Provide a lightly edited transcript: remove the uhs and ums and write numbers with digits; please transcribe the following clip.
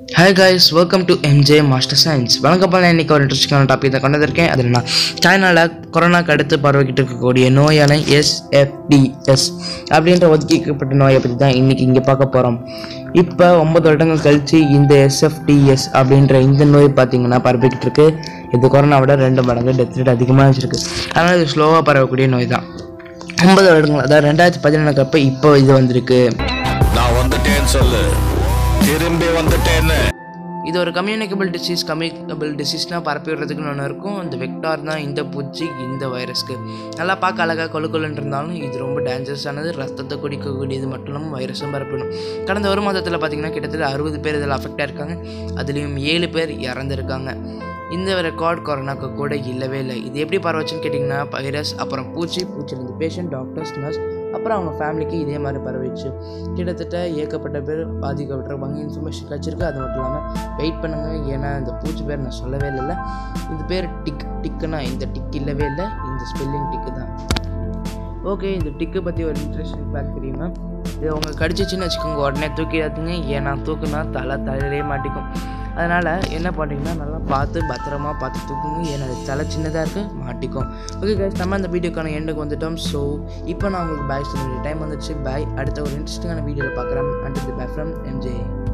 Hi guys, welcome to MJ Master Science. வணக்கம். இன்னைக்கு ஒரு இன்ட்ரெஸ்டிங்கான டாபிக் தான் கொண்டு வந்திருக்கேன். அது என்ன, சைனாவில் கொரோனாக்கு அடுத்து பரவிக்கிட்டு இருக்கக்கூடிய நோயான SFDS அப்படின்ற ஒதுக்கிக்கப்பட்ட நோயை பற்றி தான் இன்னைக்கு இங்கே பார்க்க போகிறோம். இப்போ 9 வருடங்கள் கழிச்சு இந்த SFDS அப்படின்ற இந்த நோய் பார்த்தீங்கன்னா பரவிக்கிட்டு இருக்கு. இது கொரோனாவோட 2 மடங்கு டெத் ரேட் அதிகமாக வச்சிருக்கு. அதனால் இது ஸ்லோவாக பரவக்கூடிய நோய் தான். 9 வருடங்கள், அதாவது 2017 அப்போ இப்போ இது வந்திருக்கு. நான் வந்துட்டேன்னு சொல்லு, திரும்பி வந்துட்டேன்னு. இது ஒரு கம்யூனிகபிள் டிசீஸ்னால் பரப்பி விடுறதுக்குன்னு ஒன்று இருக்கும். அந்த வெக்டார் தான் இந்த பூச்சி, இந்த வைரஸ்க்கு. நல்லா பார்க்க அழகாக கொழுன்னு இருந்தாலும் இது ரொம்ப டேஞ்சரஸானது. ரத்தத்தை குடிக்கக்கூடியது மட்டும் இல்லாமல் வைரஸும் பரப்பிடும். கடந்த ஒரு மாதத்தில் பார்த்திங்கன்னா கிட்டத்தட்ட 60 பேர் இதில் அஃபெக்ட் ஆகிருக்காங்க. அதுலேயும் 7 பேர் இறந்துருக்காங்க. இந்த ரெக்கார்ட் கொரோனாக்கு கூட இல்லவே இல்லை. இது எப்படி பரவச்சுன்னு கேட்டிங்கன்னா, வைரஸ், அப்புறம் பூச்சிலேருந்து பேஷண்ட், டாக்டர்ஸ், நர்ஸ், அப்புறம் அவங்க ஃபேமிலிக்கு இதே மாதிரி பரவிச்சு. கிட்டத்தட்ட ஏகப்பட்ட பேர் பாதிக்கப்பட்டிருப்பாங்க. இன்ஃபர்மேஷன் கிடச்சிருக்கு. அது மட்டும் இல்லாமல் வெயிட் பண்ணுங்கள், ஏன்னா இந்த பூச்சி பேர் நான் சொல்லவே இல்லை. இது பேர் டிக்குன்னா இந்த டிக் இல்லவே இல்லை, இந்த ஸ்பெல்லிங் டிக்கு தான். ஓகே, இந்த டிக்கு பற்றி ஒரு இன்ட்ரெஸ்டிங் ஃபேக்ட் தெரியுமா? இது அவங்க கடிச்சிச்சின்னு வச்சுக்கோங்க, உடனே தூக்கிடாதீங்க. ஏன்னா தூக்குனா தலையிலே மாட்டிக்கும். அதனால் என்ன பண்ணுறீங்கன்னா, நல்லா பத்திரமா பார்த்து தூக்குங்க. ஏன்னா அது தலை சின்னதாக இருக்குது, மாட்டிக்கும். ஓகே கைஸ், நம்ம அந்த வீடியோக்கான எண்டுக்கு வந்துட்டோம். ஸோ இப்போ நான் உங்களுக்கு பாய் சொல்ல வேண்டிய டைம் வந்துச்சு. பாய். அடுத்த ஒரு இன்ட்ரெஸ்டிங்கான வீடியோவில் பார்க்குறேன். Until bye from MJ.